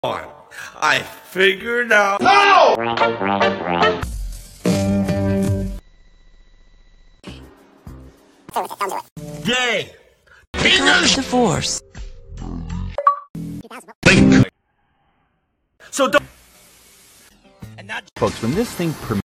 I figured out. No! Gay. Divorce. So don't. Folks, when this thing